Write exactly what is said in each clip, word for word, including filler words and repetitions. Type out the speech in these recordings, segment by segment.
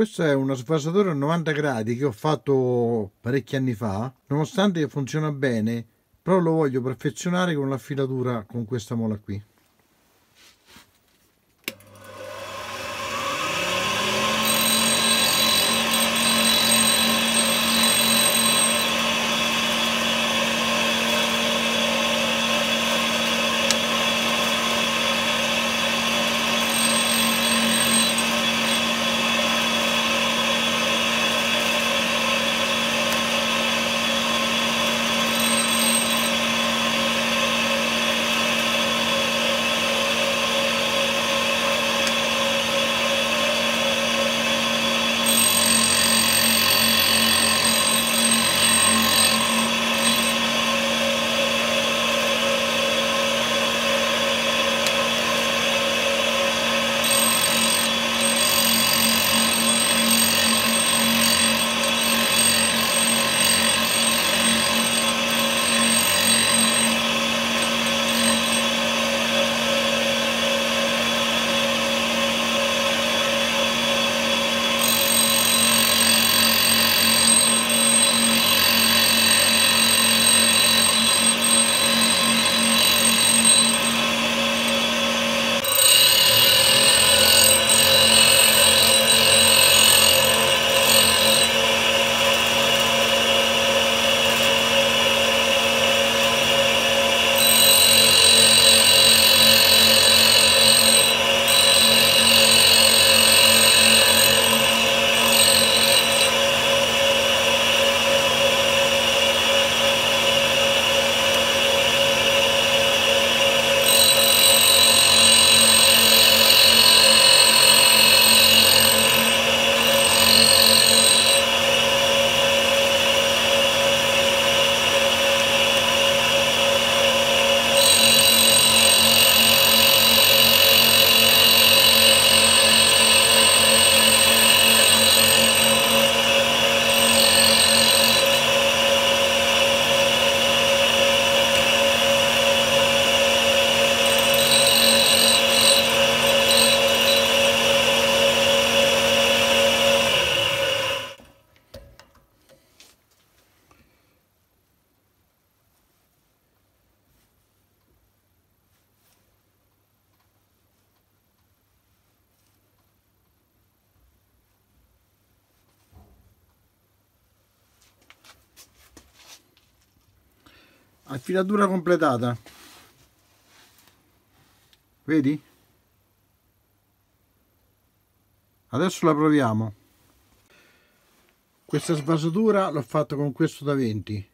Questo è uno svasatore a novanta gradi che ho fatto parecchi anni fa, nonostante che funziona bene, però lo voglio perfezionare con l'affilatura con questa mola qui. Affilatura completata, vedi? Adesso la proviamo. Questa svasatura l'ho fatta con questo da venti.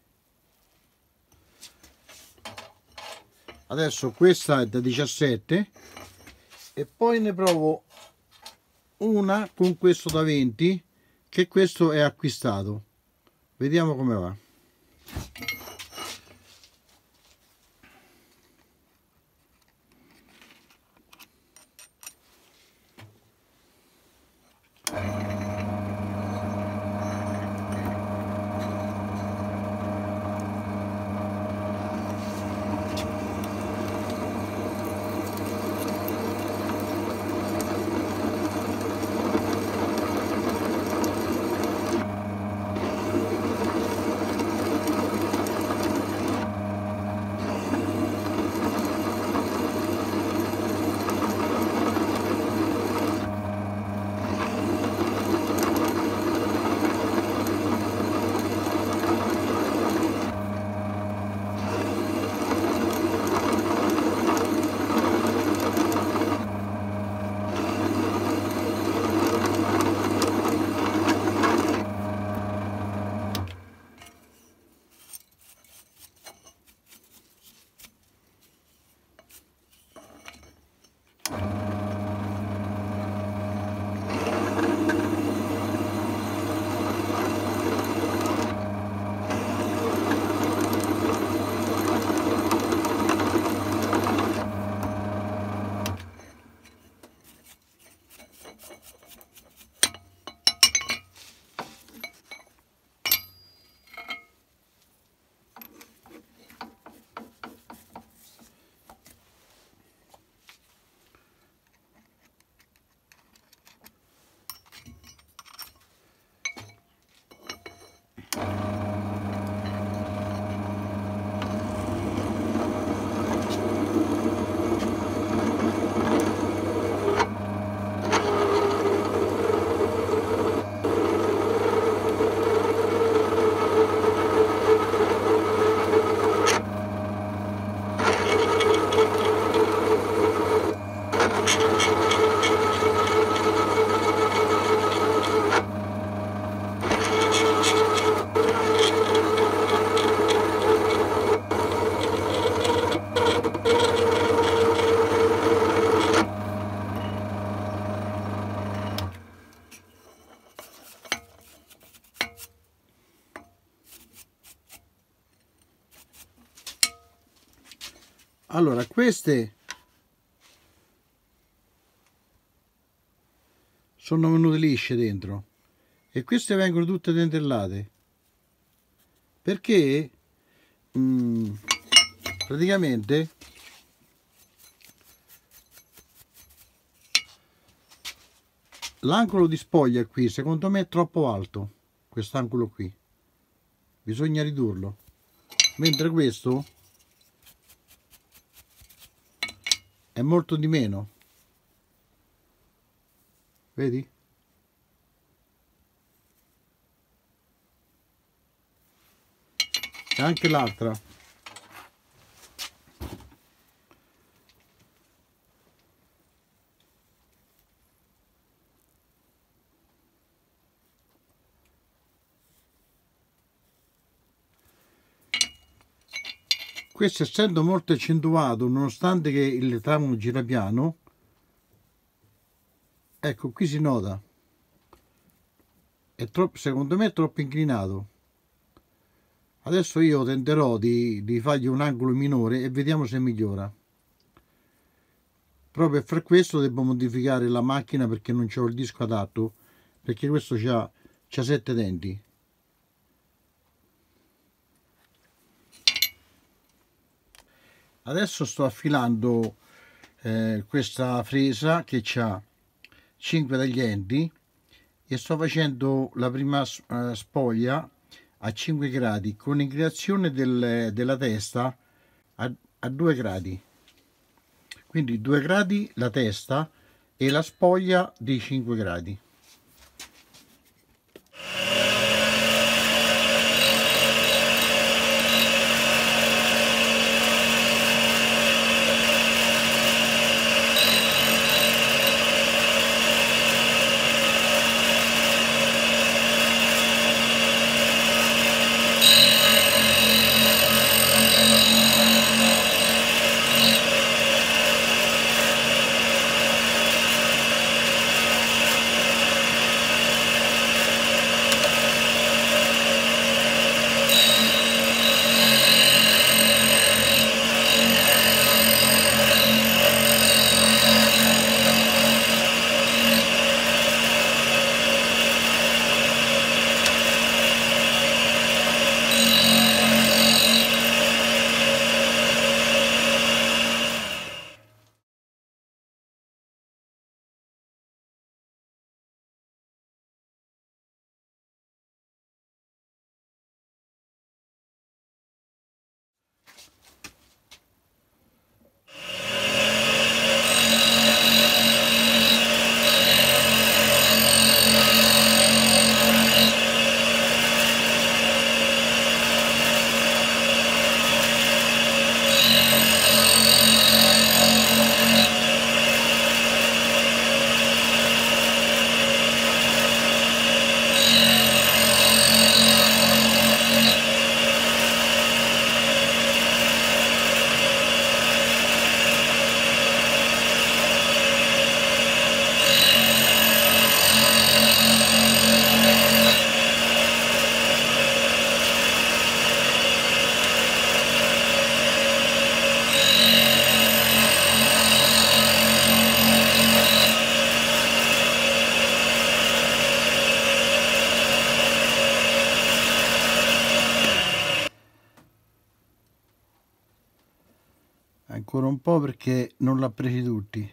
Adesso questa è da diciassette e poi ne provo una con questo da venti, che questo è acquistato. Vediamo come va. Allora, queste sono venute lisce dentro e queste vengono tutte dentellate perché mh, praticamente l'angolo di spoglia qui secondo me è troppo alto, quest'angolo qui bisogna ridurlo, mentre questo è molto di meno, vedi? E anche l'altra. Questo essendo molto accentuato, nonostante che il tramo gira piano, ecco qui si nota, è troppo, secondo me è troppo inclinato. Adesso io tenterò di, di fargli un angolo minore e vediamo se migliora. Proprio per questo devo modificare la macchina perché non c'ho il disco adatto, perché questo c'ha sette denti. Adesso sto affilando eh, questa fresa che ha cinque taglienti e sto facendo la prima eh, spoglia a cinque gradi con inclinazione del, della testa a, a due gradi, quindi due gradi la testa e la spoglia di cinque gradi. Ancora un po' perché non l'ha presi tutti.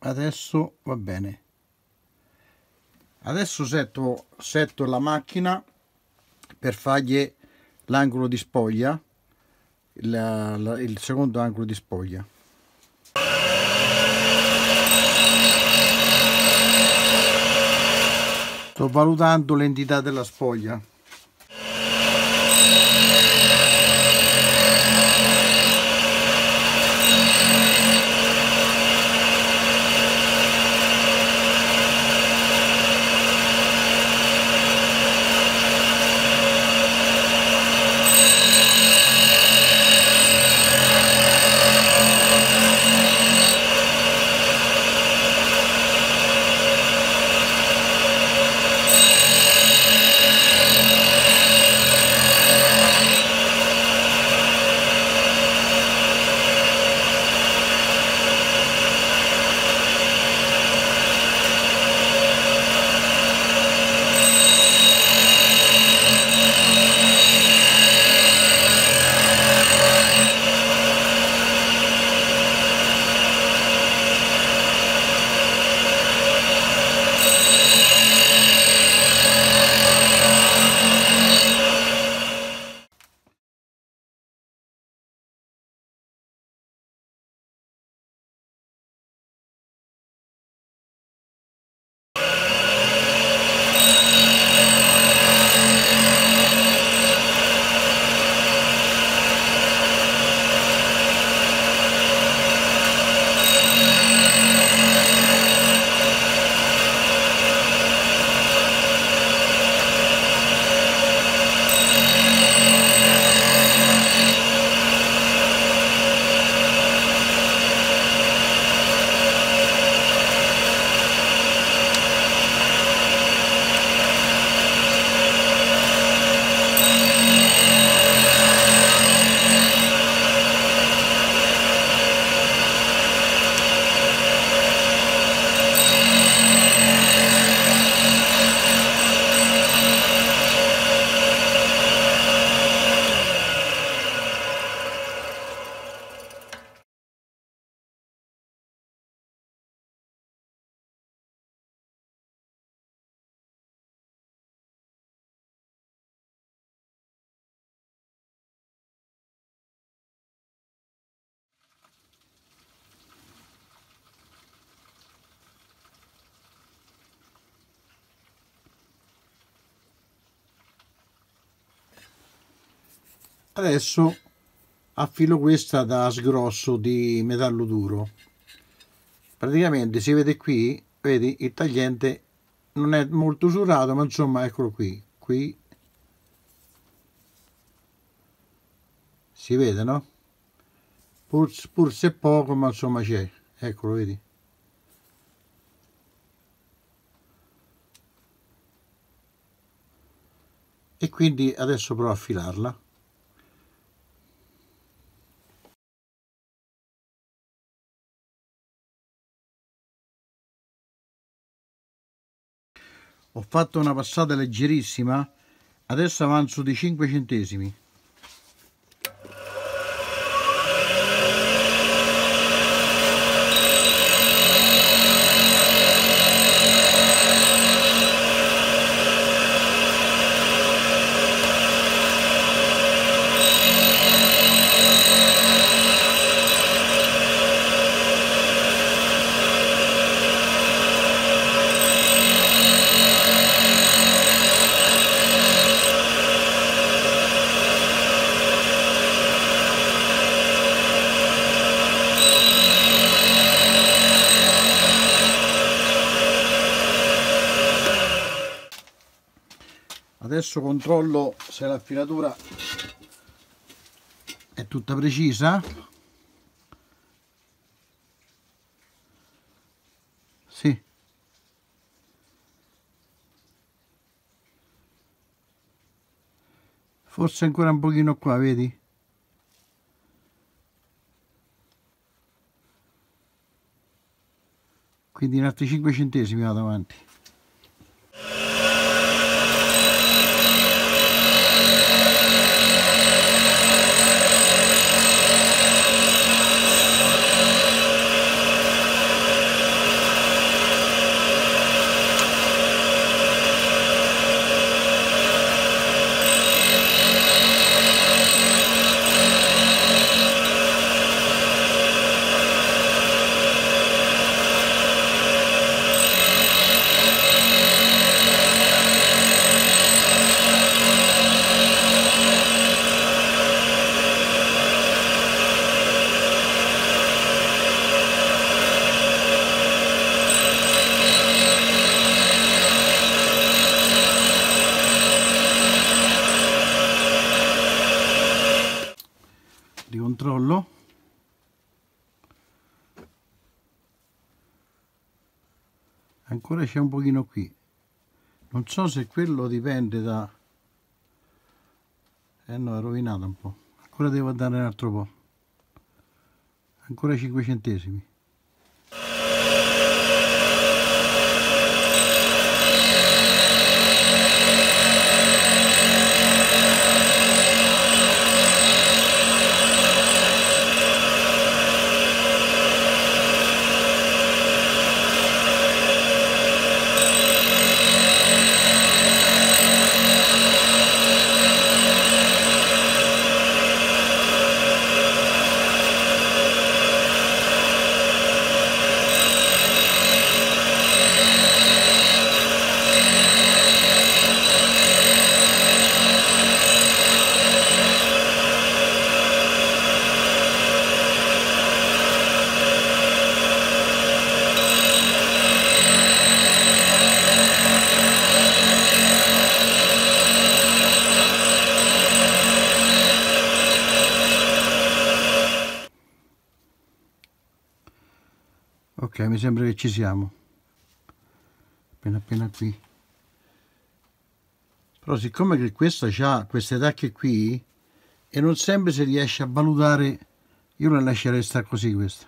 adesso va bene. Adesso setto, setto la macchina per fargli l'angolo di spoglia, la, la, il secondo angolo di spoglia. Sto valutando l'entità della spoglia. Adesso affilo questa da sgrosso di metallo duro. Praticamente si vede qui, vedi, il tagliente non è molto usurato, ma insomma eccolo qui, qui si vede, no? Pur, pur se poco, ma insomma c'è, eccolo, vedi. E quindi adesso provo a affilarla. Ho fatto una passata leggerissima, adesso avanzo di cinque centesimi. Adesso controllo se la filatura è tutta precisa. Sì. Forse ancora un pochino qua, vedi? Quindi in altri cinque centesimi vado avanti. ancora c'è un pochino qui, non so se quello dipende da... eh no, è rovinato un po', ancora devo andare un altro po', ancora cinque centesimi. Ok, mi sembra che ci siamo, appena appena qui. Però siccome che questo ha queste tacche qui e non sempre si riesce a valutare, io la lascerei stare così questa.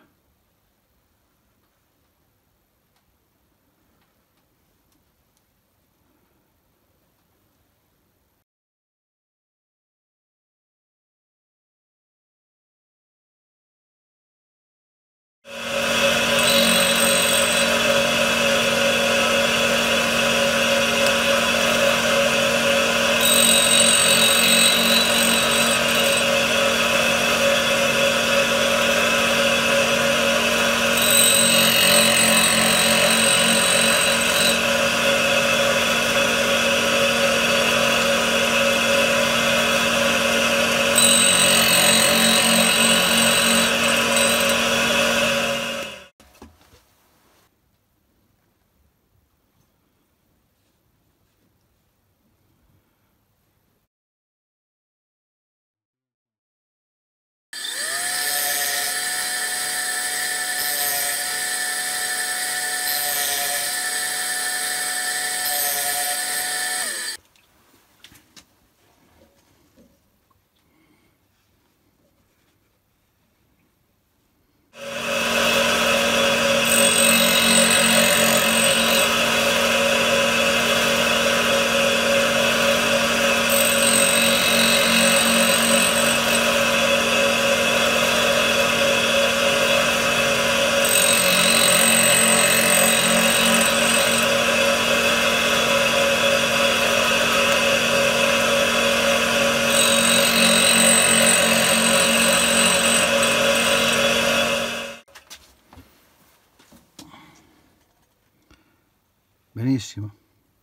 Benissimo,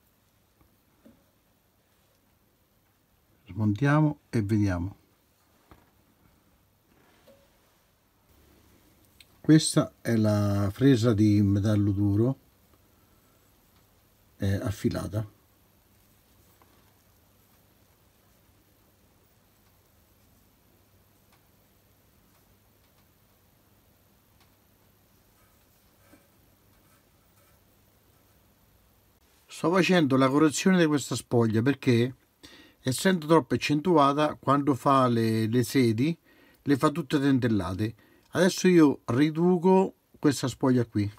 smontiamo e vediamo. Questa è la fresa di metallo duro, è affilata. Sto facendo la correzione di questa spoglia perché, essendo troppo accentuata, quando fa le, le sedi le fa tutte dentellate. Adesso io riduco questa spoglia qui.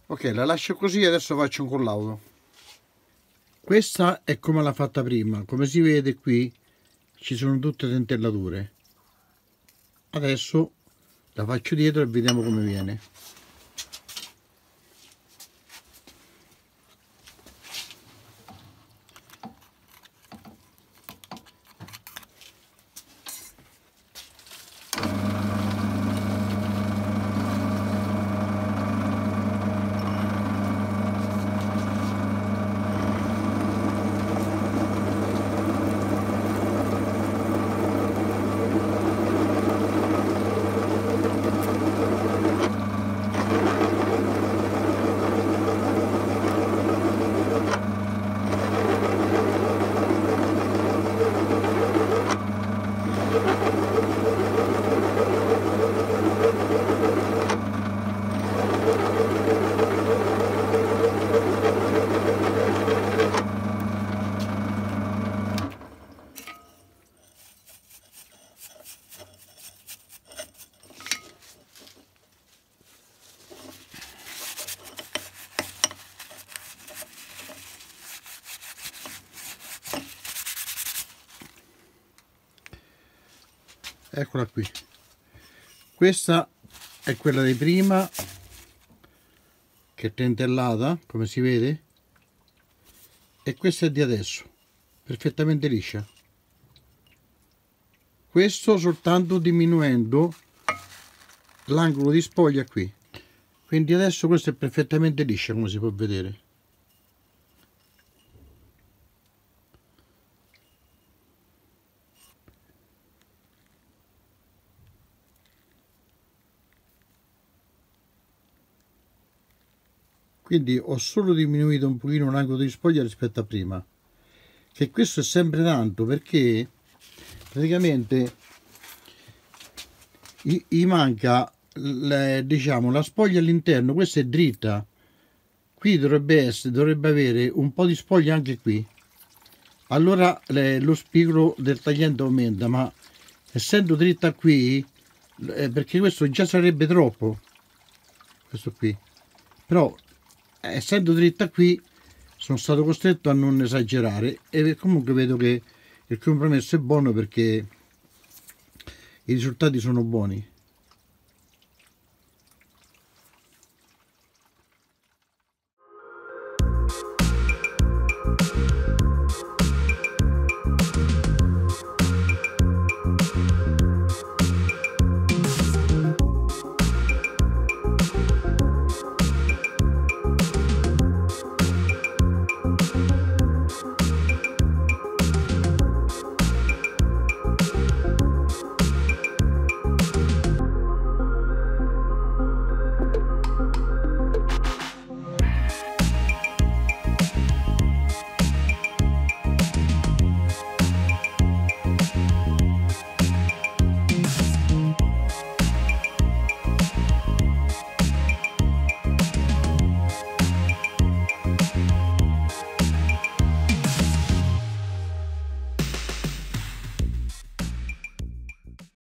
Ok, la lascio così e adesso faccio un collaudo. Questa è come l'ha fatta prima, come si vede qui ci sono tutte dentellature. Adesso la faccio dietro e vediamo come viene. Eccola qui, questa è quella di prima che è tentellata come si vede, e questa è di adesso perfettamente liscia. Questo soltanto diminuendo l'angolo di spoglia qui, quindi adesso questa è perfettamente liscia come si può vedere. Quindi ho solo diminuito un pochino l'angolo di spoglia rispetto a prima, che questo è sempre tanto, perché praticamente gli manca le, diciamo, la spoglia all'interno. Questa è dritta, qui dovrebbe essere, dovrebbe avere un po' di spoglia anche qui, allora le, lo spigolo del tagliente aumenta, ma essendo dritta qui, eh, perché questo già sarebbe troppo, questo qui, però essendo dritta qui sono stato costretto a non esagerare, e comunque vedo che il compromesso è buono perché i risultati sono buoni.